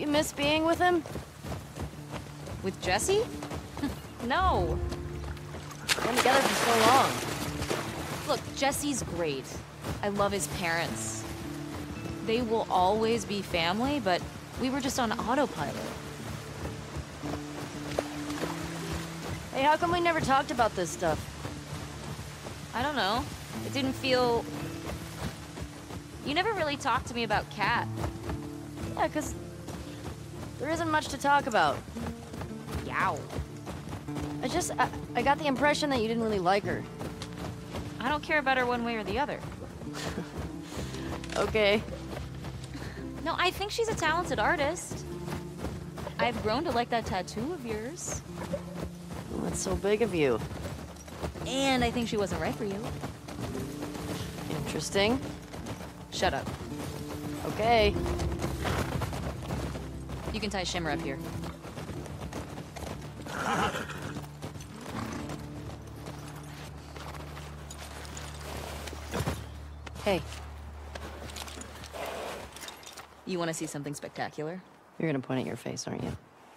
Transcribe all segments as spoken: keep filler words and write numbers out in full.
You miss being with him? With Jesse? No. We've been together for so long. Look, Jesse's great. I love his parents. They will always be family, but we were just on autopilot. Hey, how come we never talked about this stuff? I don't know. It didn't feel... You never really talked to me about Kat. Yeah, 'cause there isn't much to talk about. Yow. I just, I, I got the impression that you didn't really like her. I don't care about her one way or the other. Okay. No, I think she's a talented artist. I've grown to like that tattoo of yours. Well, that's so big of you. And I think she wasn't right for you. Interesting. Shut up. Okay. You can tie Shimmer up here. Hey. You want to see something spectacular? You're gonna point at your face, aren't you?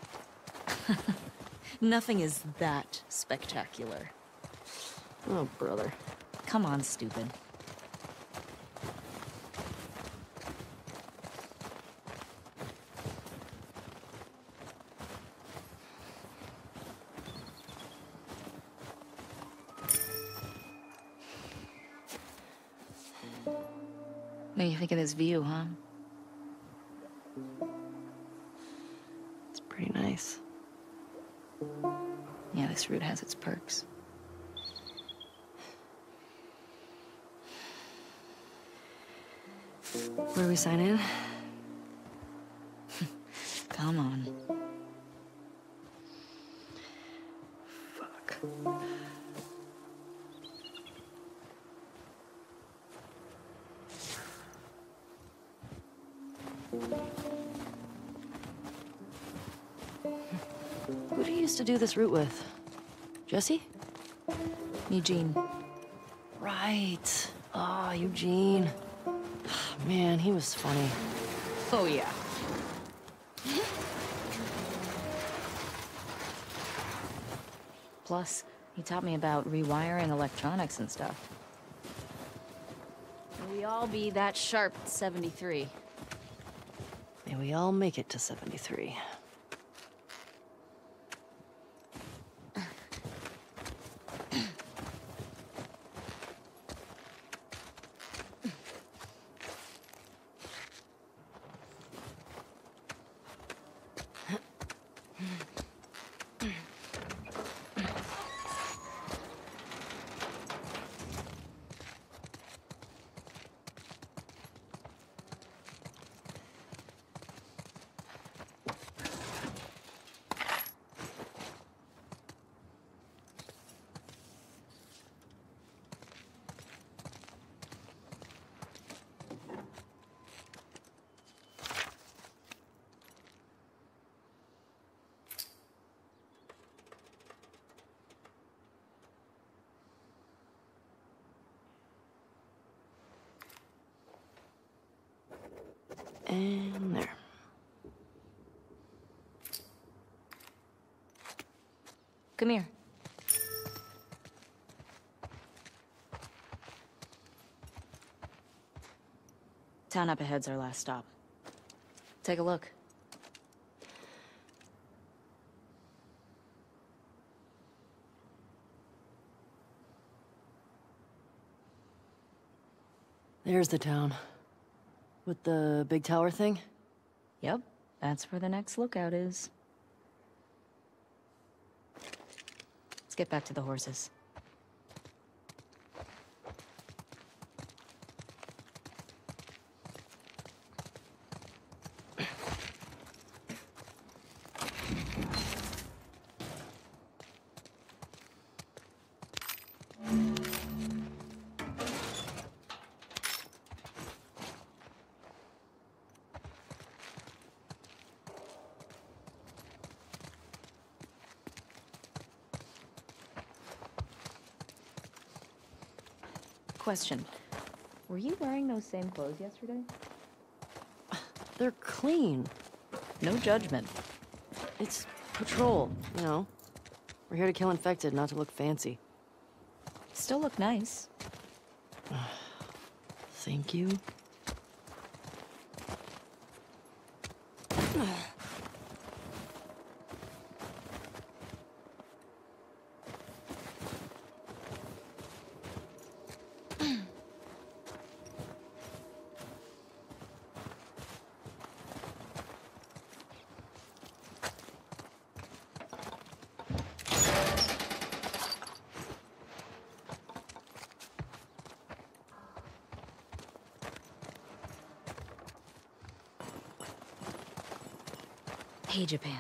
Nothing is that spectacular. Oh, brother. Come on, stupid. What do you think of this view, huh? It's pretty nice. Yeah, this route has its perks. Where do we sign in? Come on. Fuck. Who do you used to do this route with? Jesse? Eugene. Right. Oh, Eugene. Man, he was funny. Oh, yeah. Plus, he taught me about rewiring electronics and stuff. May we all be that sharp at seventy-three. May we all make it to seventy-three. And there. Come here. Town up ahead's our last stop. Take a look. There's the town. With the big tower thing? Yep, that's where the next lookout is. Let's get back to the horses. Question. Were you wearing those same clothes yesterday? They're clean. No judgment. It's patrol, you know? We're here to kill infected, not to look fancy. Still look nice. Thank you. Hey, Japan.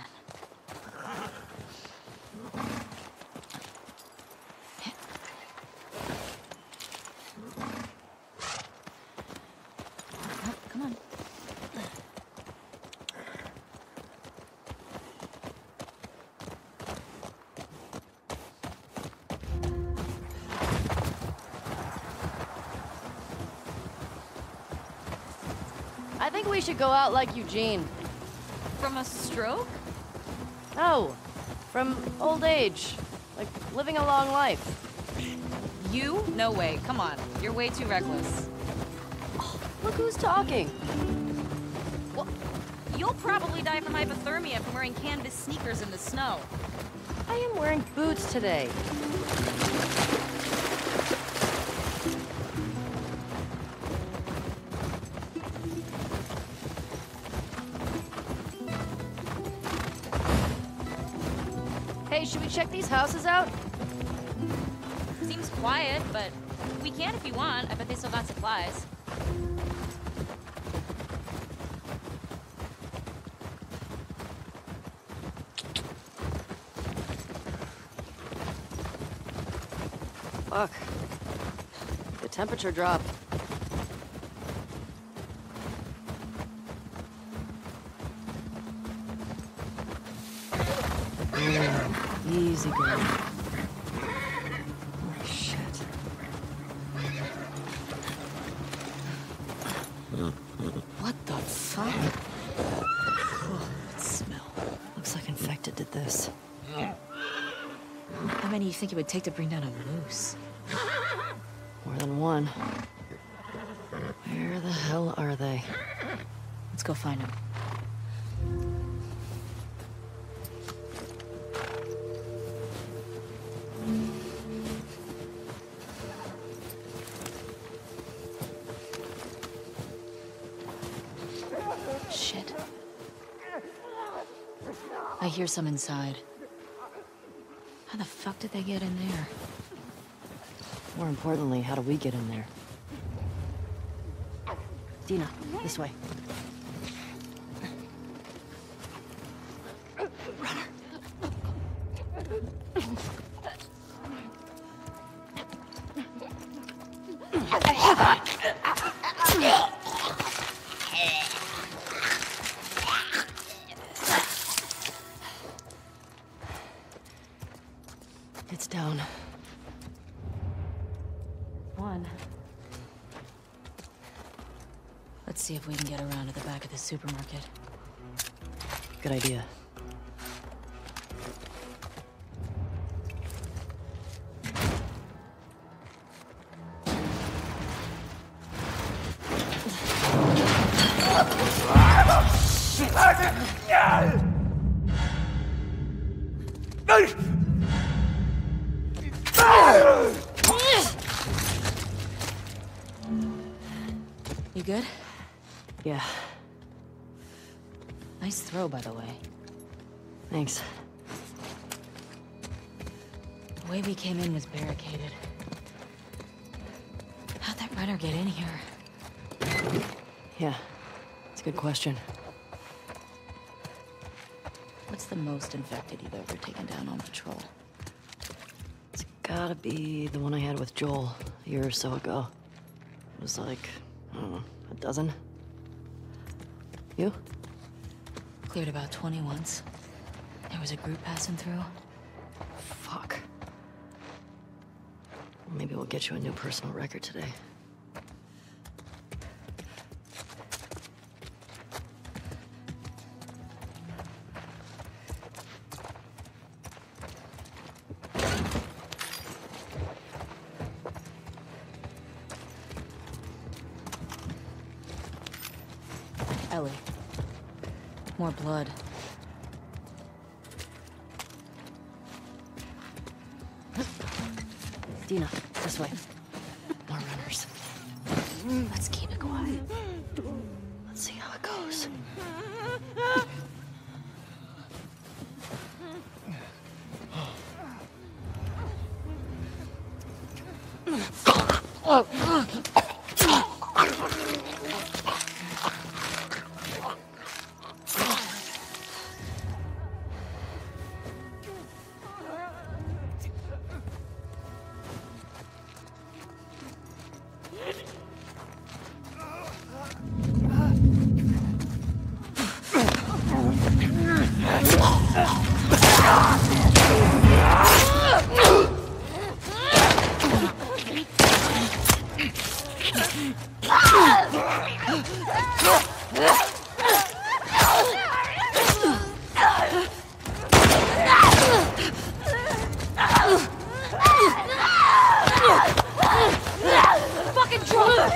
Oh, come on. I think we should go out like Eugene. From a stroke? No, from old age. Like, living a long life. You? No way. Come on. You're way too reckless. Oh, look who's talking. Well, you'll probably die from hypothermia from wearing canvas sneakers in the snow. I am wearing boots today. Hey, should we check these houses out? Seems quiet, but we can if you want. I bet they still got supplies. Fuck. The temperature dropped. Easy girl. Oh, shit. What the fuck? Oh, that smell. Looks like infected did this. How many do you think it would take to bring down a moose? More than one. Where the hell are they? Let's go find them. Shit. I hear some inside. How the fuck did they get in there? More importantly, how do we get in there? Dina, this way. Runner. It's down. One. Let's see if we can get around to the back of the supermarket. Good idea. You good? Yeah, Nice throw, by the way. thanks. The way we came in was barricaded. How'd that runner get in here? Yeah, it's a good question. What's the most infected you've ever taken down on patrol? It's gotta be the one I had with Joel a year or so ago. It was like, I don't know, a dozen? You? Cleared about twenty once. There was a group passing through. Fuck. Well, maybe we'll get you a new personal record today. Ellie. More blood. Dina, this way. More runners. Let's keep it quiet. Let's see how it goes. Fucking drunk!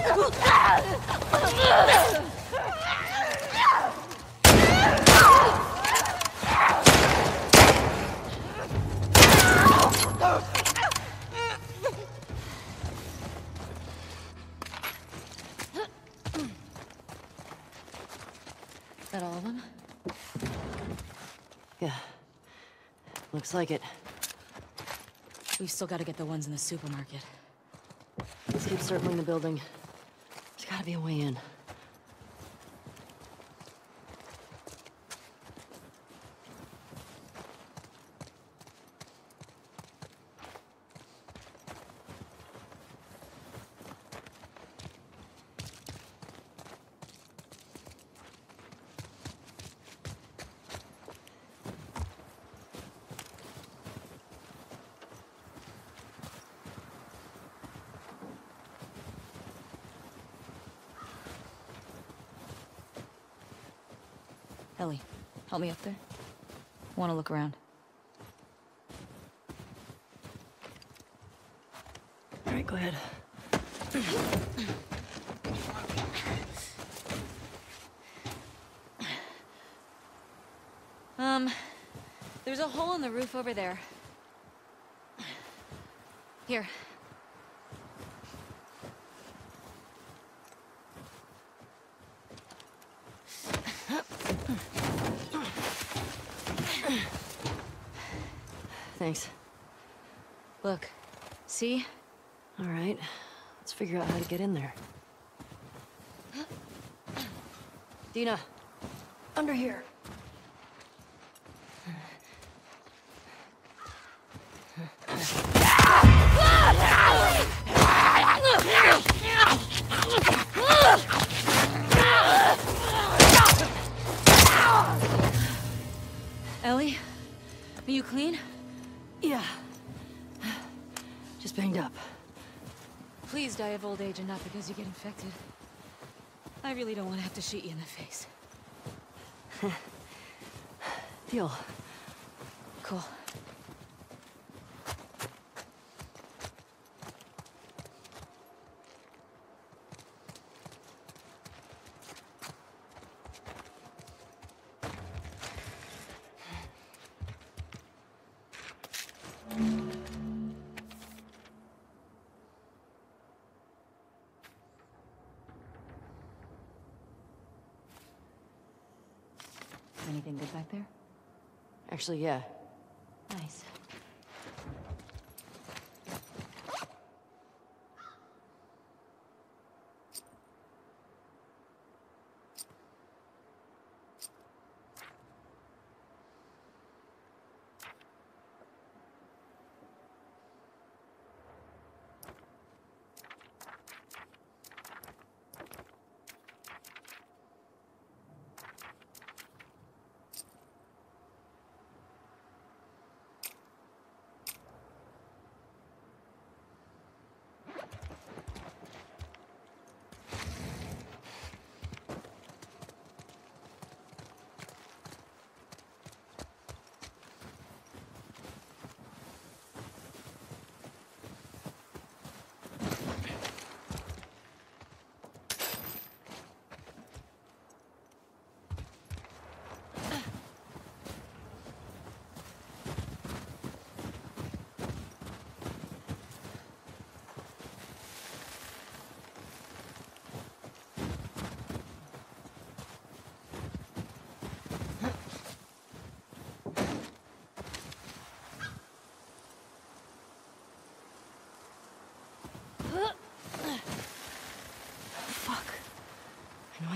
Is that all of them? Yeah. Looks like it. We've still got to get the ones in the supermarket. Let's keep circling the building. There's gotta be a way in. Ellie, help me up there. Want to look around. All right, go ahead. Um, there's a hole in the roof over there. Here. Thanks. Look, see? All right, let's figure out how to get in there. Dina, under here. Ellie, are you clean? Yeah. Just banged up. Please die of old age and not because you get infected. I really don't want to have to shoot you in the face. Deal. Cool. Anything good back there? Actually, yeah. Nice.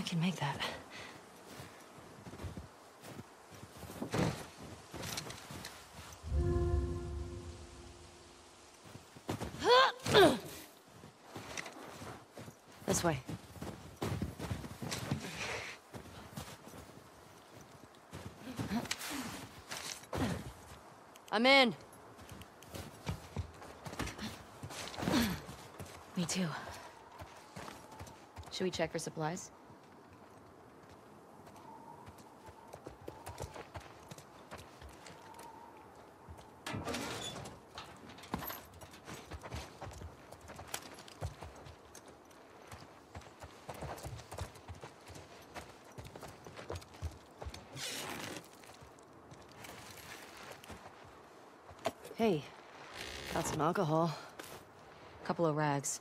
can make that. This way. I'm in. Me too. Should we check for supplies? Hey, got some alcohol. Couple of rags.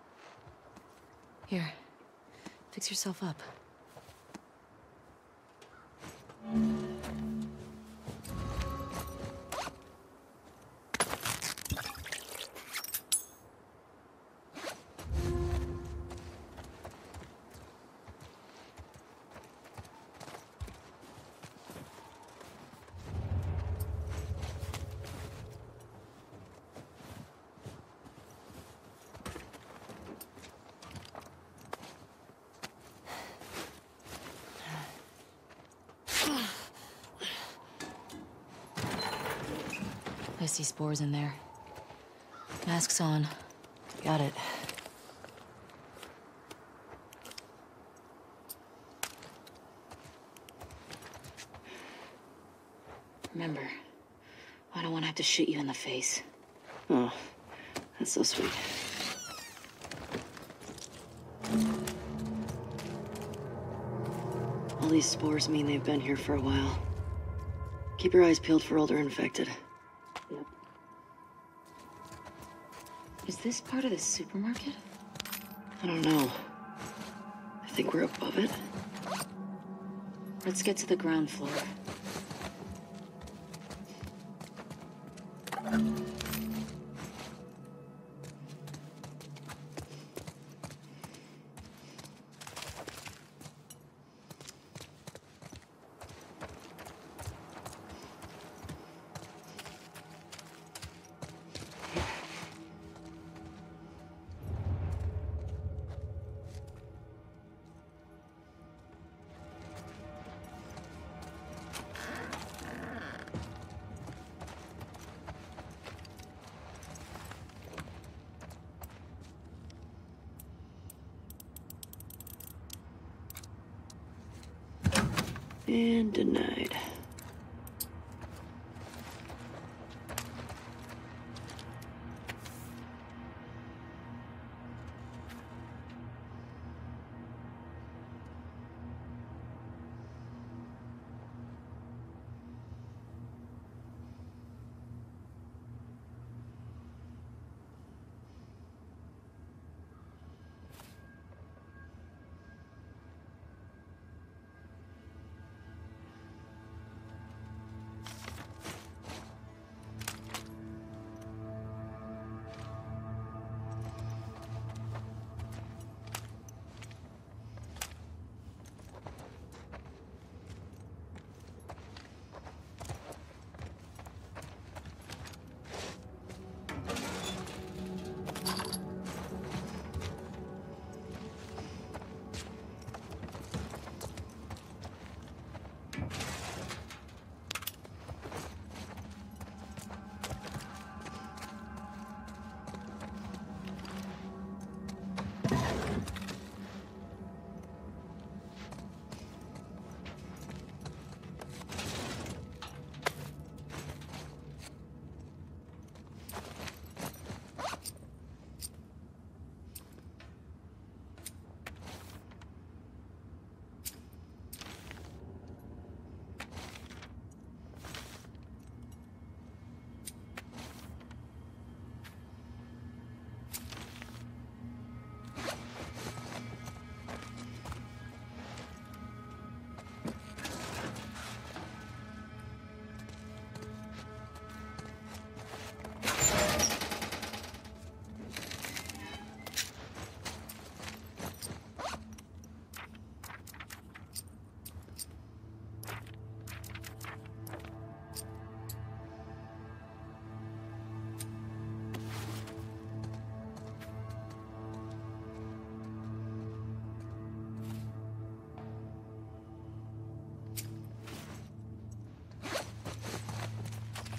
Here, fix yourself up. I see spores in there. Mask's on. Got it. Remember, I don't want to have to shoot you in the face. Oh, that's so sweet. All these spores mean they've been here for a while. Keep your eyes peeled for older infected. Yep. Is this part of the supermarket? I don't know. I think we're above it. Let's get to the ground floor. And denied.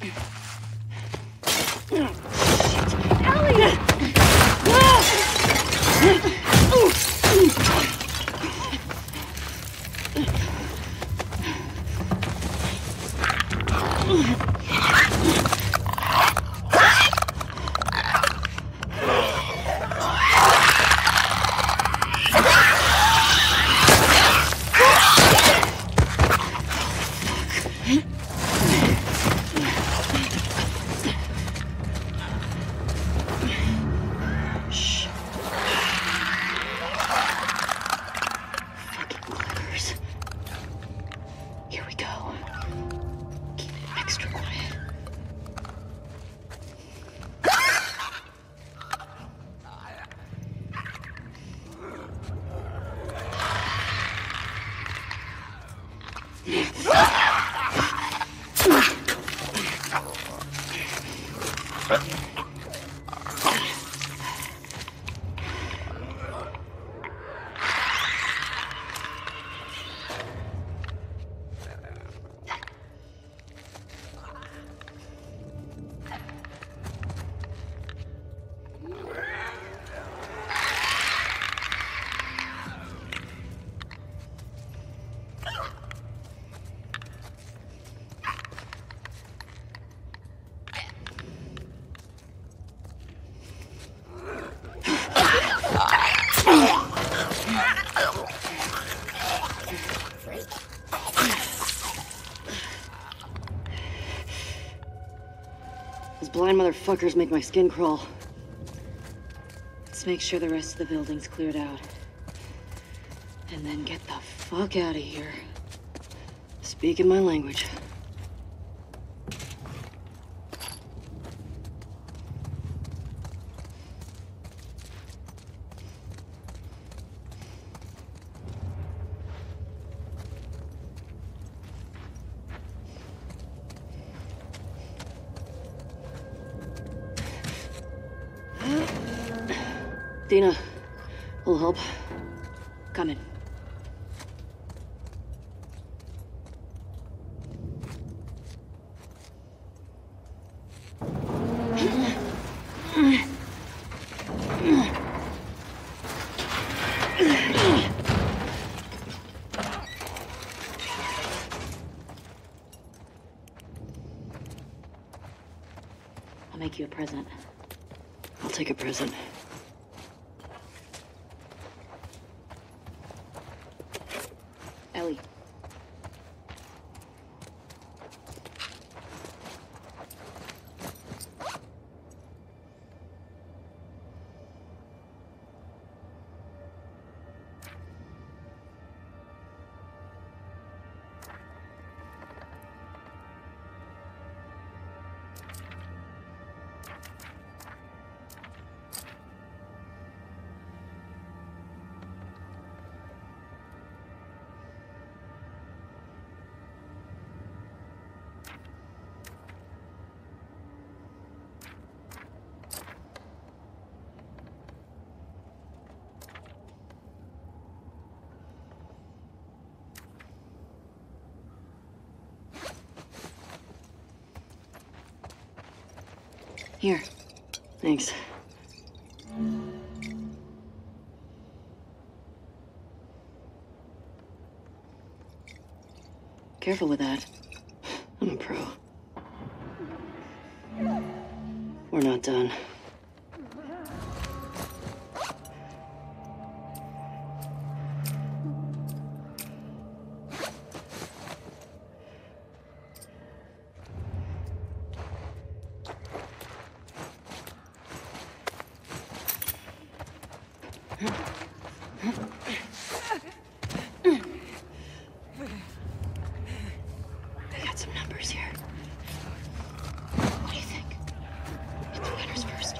Those blind motherfuckers make my skin crawl. Let's make sure the rest of the building's cleared out. And then get the fuck out of here. Speaking my language. Dina, a little help? Coming. I'll make you a present. I'll take a present. Ellie. Here. Thanks. Careful with that. I'm a pro. We're not done. I got some numbers here. What do you think? Hit the winners first.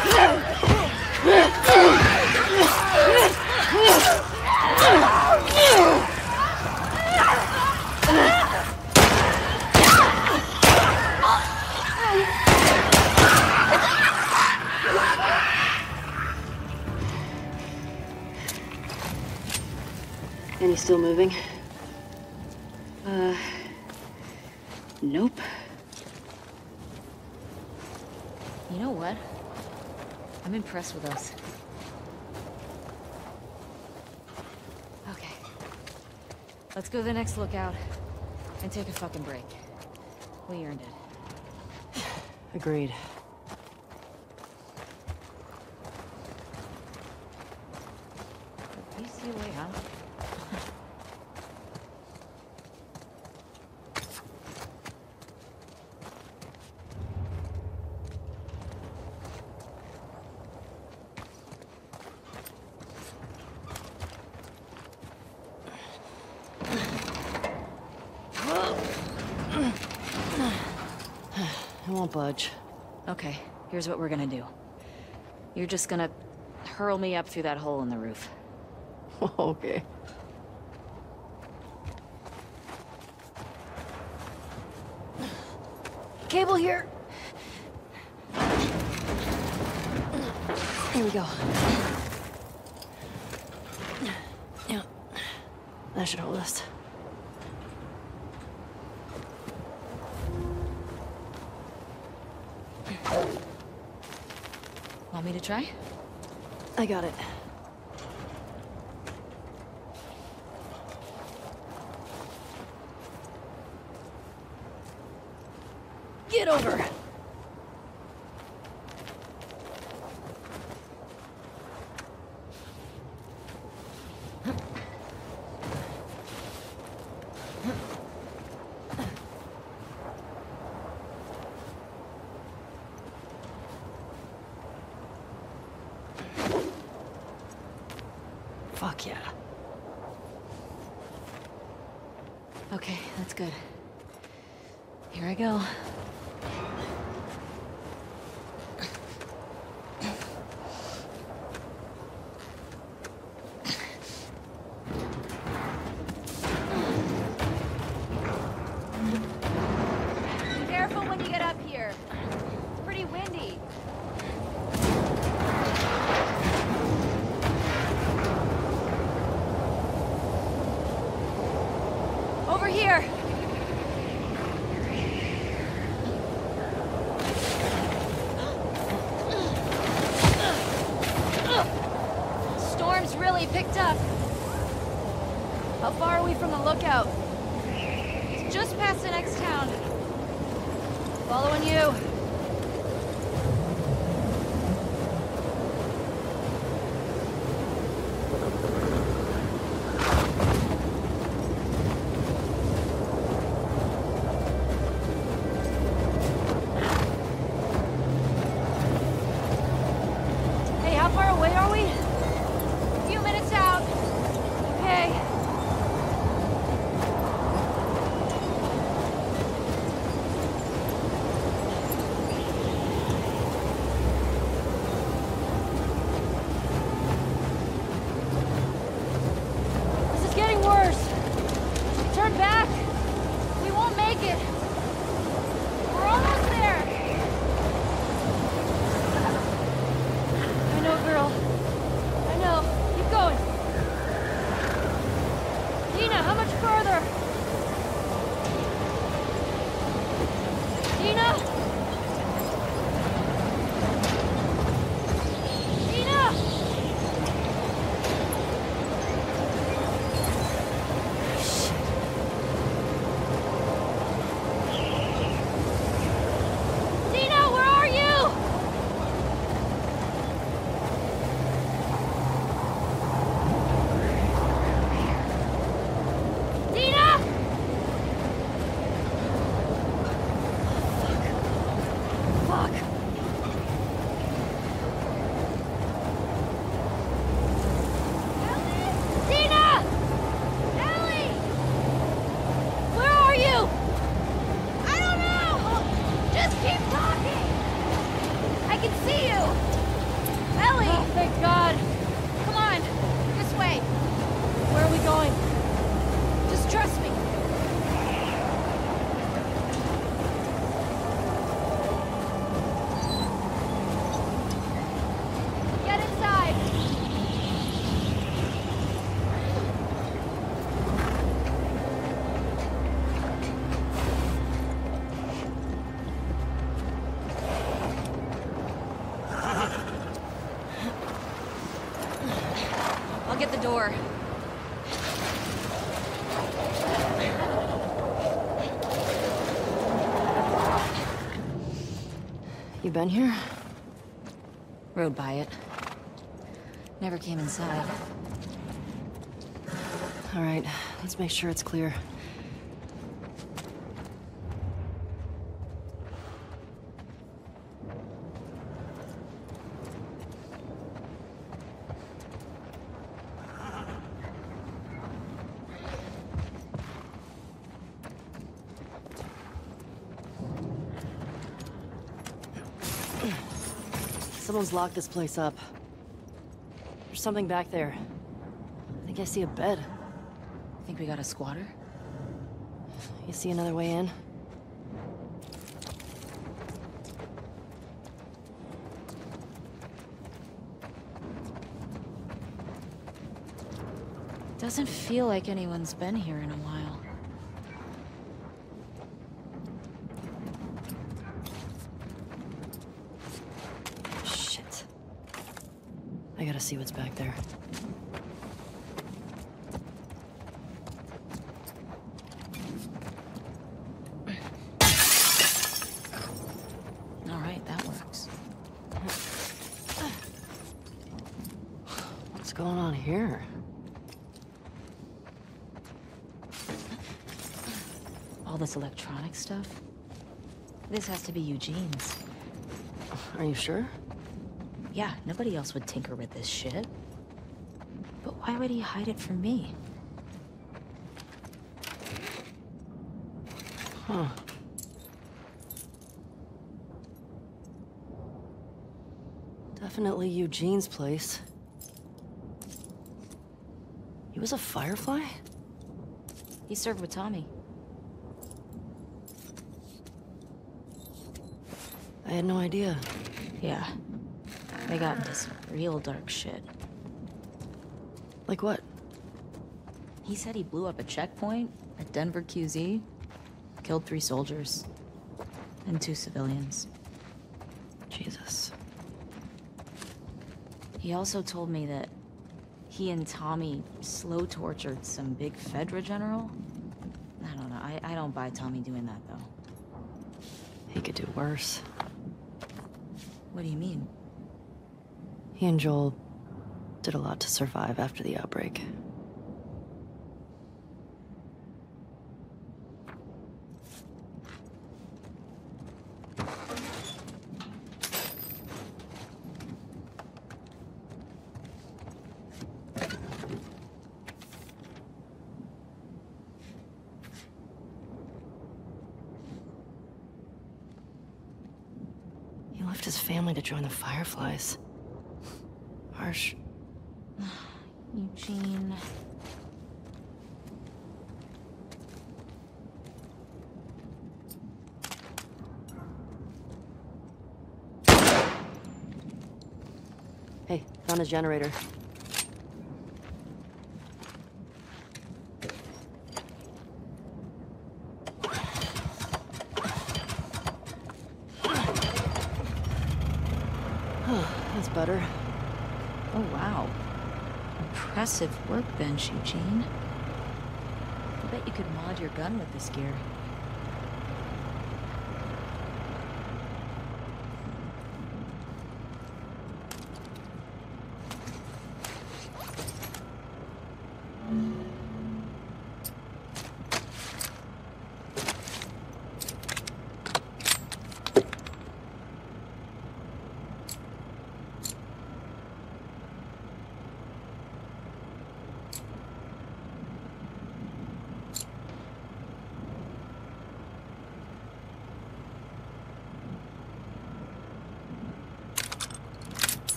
And he's still moving? Uh... Nope. You know what? I'm impressed with us. Okay. Let's go to the next lookout and take a fucking break. We earned it. Agreed. You see a way out? I won't budge. Okay, here's what we're gonna do. You're just gonna hurl me up through that hole in the roof. Okay. Cable here. Here we go. Yeah. That should hold us. Want me to try? I got it. Get over! Fuck yeah. Okay, that's good. Here I go. Careful when you get up here. It's pretty windy. Over here! Storm's really picked up. How far are we from the lookout? It's just past the next town. Following you. Hey, how far away are we? A few minutes out. Okay. This is getting worse. Turn back. We won't make it. We're almost there. I know, girl. I know. Keep going. Dina, how much further? Dina? Dina! Shit. Dina, where are you? Dina! Fuck. Ellie! Dina! Ellie! Where are you? I don't know! Just keep talking! I can see you! Emily! Oh, thank God! Come on! This way! Where are we going? Just trust me! Get inside! I'll get the door. You been here? Rode by it. Never came inside. All right, let's make sure it's clear. Someone's locked this place up. There's something back there. I think I see a bed. Think we got a squatter? You see another way in? Doesn't feel like anyone's been here in a while. Shit. I gotta see what's back there. All right, that works. What's going on here? All this electronic stuff? This has to be Eugene's. Are you sure? Yeah, nobody else would tinker with this shit. But why would he hide it from me? Huh. Definitely Eugene's place. He was a Firefly? He served with Tommy. I had no idea. Yeah. They got into some real dark shit. Like what? He said he blew up a checkpoint at Denver Q Z, killed three soldiers, and two civilians. Jesus. He also told me that he and Tommy slow tortured some big Fedra general. I don't know, I, I don't buy Tommy doing that, though. He could do worse. What do you mean? He and Joel did a lot to survive after the outbreak. He left his family to join the Fireflies. Harsh. Eugene... Hey, found his generator. That's better. Oh, wow. Impressive workbench, Eugene. I bet you could mod your gun with this gear.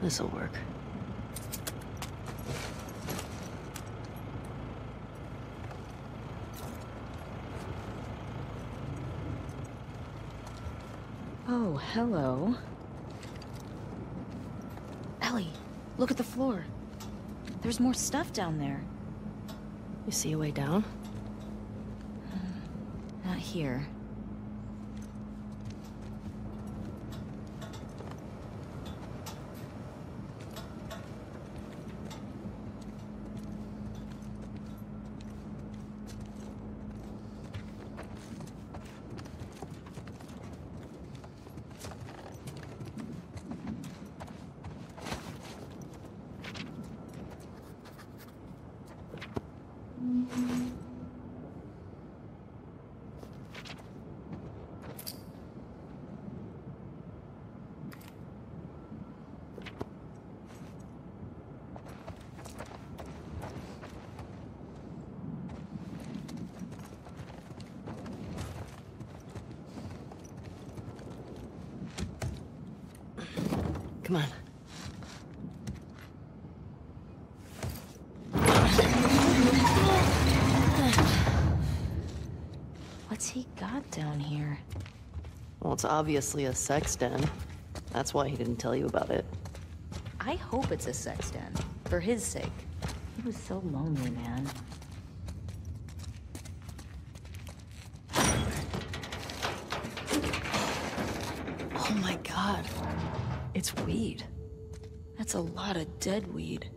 This'll work. Oh, hello. Ellie, look at the floor. There's more stuff down there. You see a way down? Not here. Come on. What's he got down here? Well, it's obviously a sex den. That's why he didn't tell you about it. I hope it's a sex den. For his sake. He was so lonely, man. Oh my god. It's weed. That's a lot of dead weed.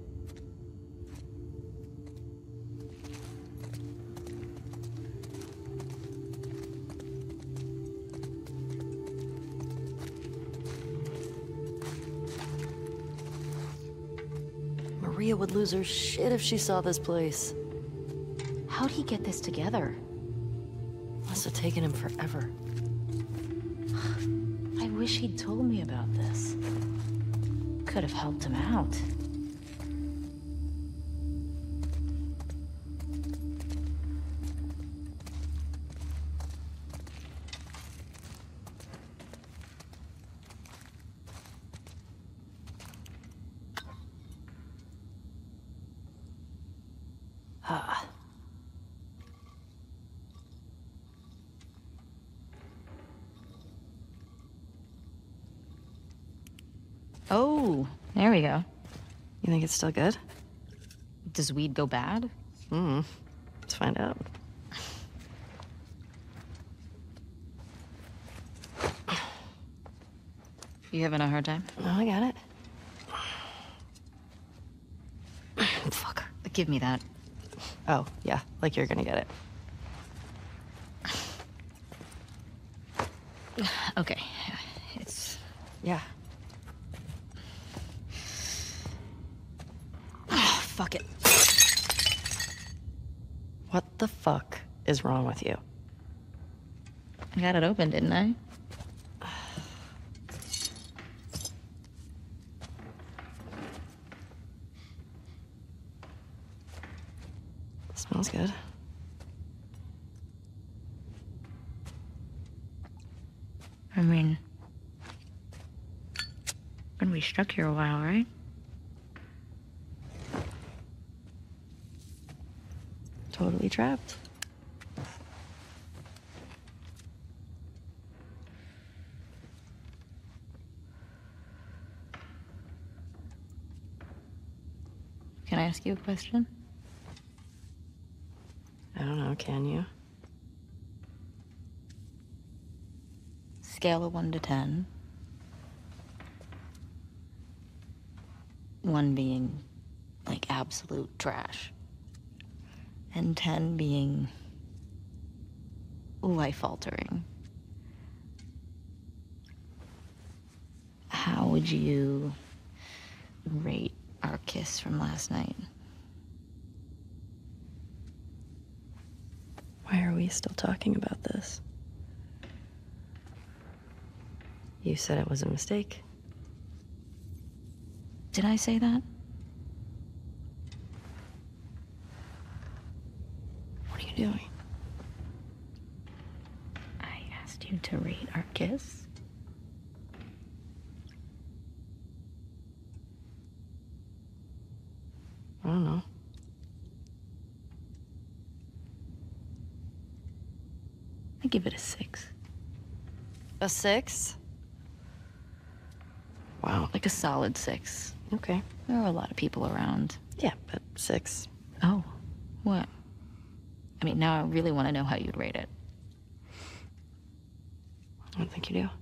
Maria would lose her shit if she saw this place. How'd he get this together? Must have taken him forever. I wish he'd told me about this. Could have helped him out. Ah. Oh, there we go. You think it's still good? Does weed go bad? Hmm. Let's find out. You having a hard time? No, I got it. Fuck. Give me that. Oh, yeah. Like you're gonna get it. Okay. It's... Yeah. Oh, fuck it. What the fuck is wrong with you? I got it open, didn't I? Smells good. I mean... Been we stuck here a while, right? Totally trapped. Can I ask you a question? I don't know, can you? Scale of one to ten. One being, like, absolute trash. And ten being life-altering. How would you rate our kiss from last night? Why are we still talking about this? You said it was a mistake. Did I say that? What are you doing? I asked you to rate our kiss. I don't know. I give it a six. A six? Wow. Like a solid six. Okay. There are a lot of people around. Yeah, but six. Oh, what? I mean, now I really want to know how you'd rate it. I don't think you do.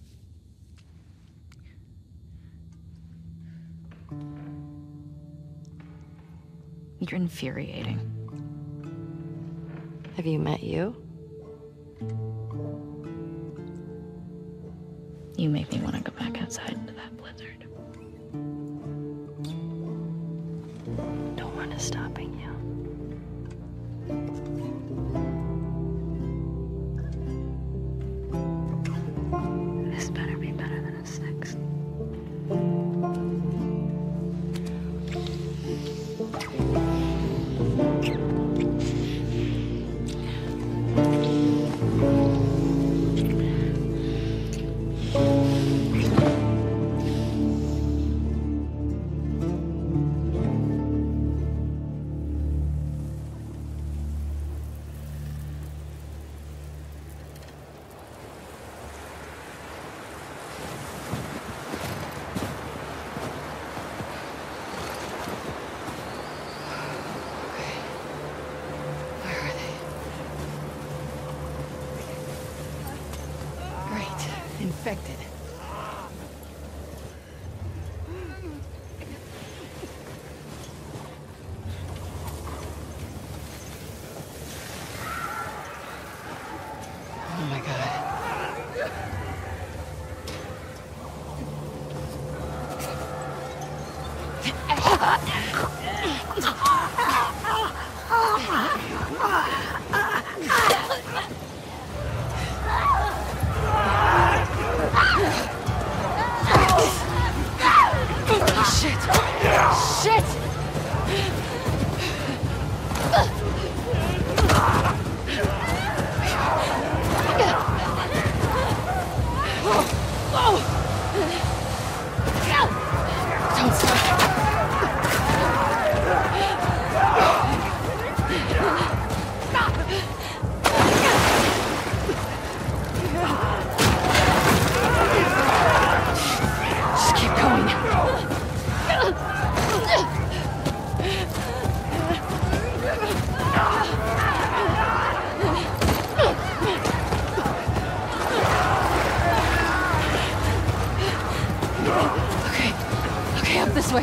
You're infuriating. Have you met you? You make me want to go back outside into that blizzard. No one is stopping you. This better be better than a six. Infected. Oh my God. Shit! Shit! Don't stop. Just keep going. Okay, okay, up this way.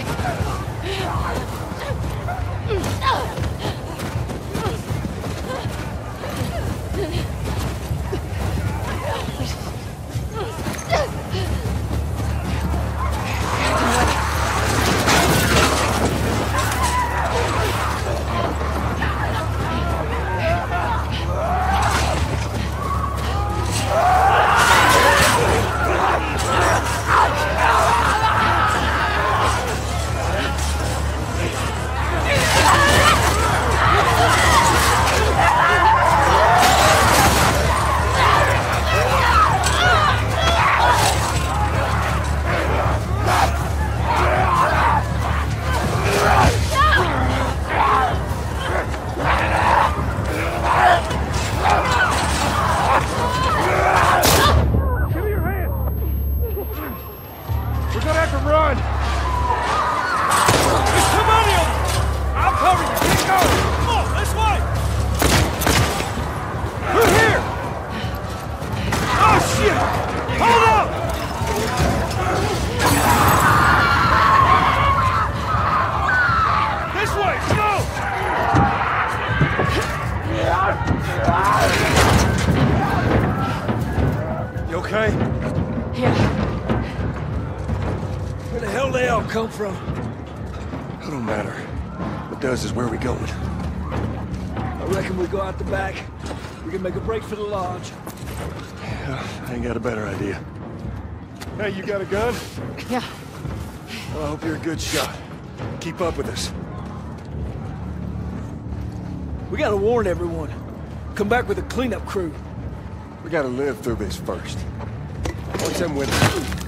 You okay? Yeah. Where the hell they all come from? It don't matter. What does is where we going. I reckon we go out the back. We can make a break for the lodge. Yeah, I ain't got a better idea. Hey, you got a gun? Yeah. Well, I hope you're a good shot. Keep up with us. We gotta warn everyone. Come back with a cleanup crew. We gotta live through this first. Once I'm with us.